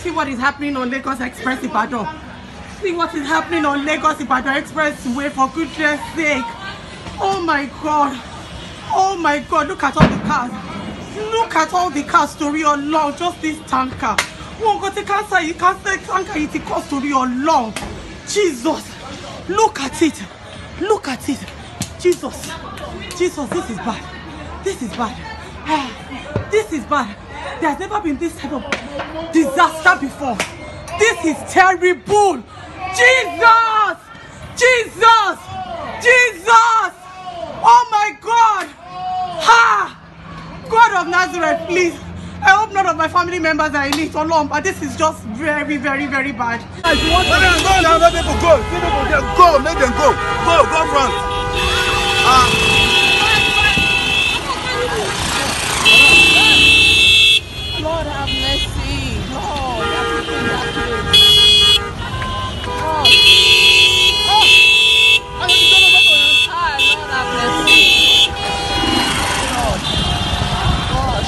See what is happening on Lagos Express Ibadan. See what is happening on Lagos Ibadan Expressway, for goodness sake. Oh my God. Oh my God. Look at all the cars. Look at all the cars, story along. Just this tanker. Oh God, the cancer, you can't say tanker, it's a cost story along. Jesus. Look at it. Look at it. Jesus. Jesus, this is bad. This is bad. This is bad. There's never been this type of disaster before. This is terrible. Jesus! Jesus! Jesus! Oh my God! Ha! God of Nazareth, please. I hope none of my family members are in it alone, but this is just very, very, very bad. Let them go now, let people go. Go, let them go. Go front. Lord have mercy. Lord, everything that Lord have mercy. Lord. God.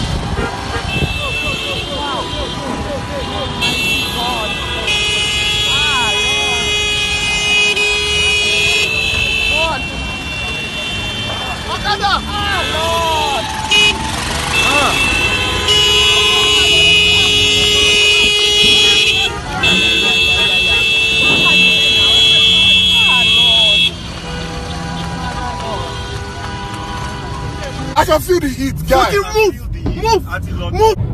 Mighty God. Lord. I can feel the heat, guys. Move!